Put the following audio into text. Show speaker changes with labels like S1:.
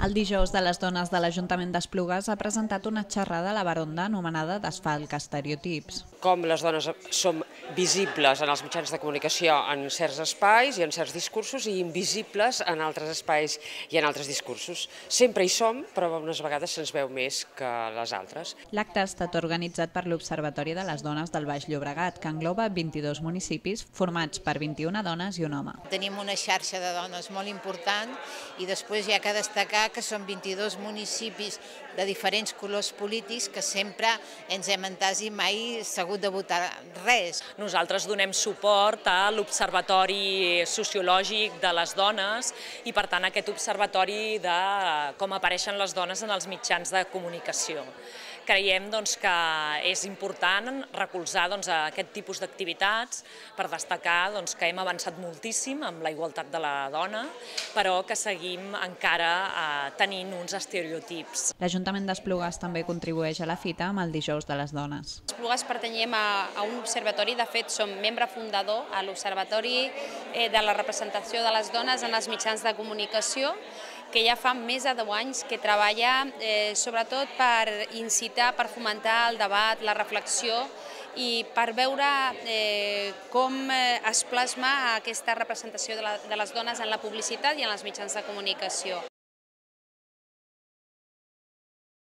S1: El dijous de les dones de l'Ajuntament d'Esplugues ha presentat una xerrada a la Baronda anomenada Desfalc estereotips.
S2: Com les dones som visibles en els mitjans de comunicació en certs espais i en certs discursos i invisibles en altres espais i en altres discursos. Sempre hi som, però unes vegades se'ns veu més que les altres.
S1: L'acte ha estat organitzat per l'Observatori de les Dones del Baix Llobregat, que engloba 22 municipis formats per 21 dones i un home.
S3: Tenim una xarxa de dones molt important i després hi ha que destacar que són 22 municipis de diferents colors polítics que sempre ens hem entès i mai s'ha hagut de votar res.
S4: Nosaltres donem suport a l'Observatori Sociològic de les Dones i, per tant, aquest observatori de com apareixen les dones en els mitjans de comunicació. Creiem que és important recolzar aquest tipus d'activitats per destacar que hem avançat moltíssim amb la igualtat de la dona, però que seguim encara tenint uns estereotips.
S1: L'Ajuntament d'Esplugues també contribueix a la fita amb el dijous de les dones.
S5: Esplugues pertanyem a un observatori, de fet som membre fundador a l'Observatori de la Representació de les Dones en els mitjans de comunicació, que ja fa més de 10 anys que treballa sobretot per incitar, per fomentar el debat, la reflexió i per veure com es plasma aquesta representació de les dones en la publicitat i en els mitjans de comunicació.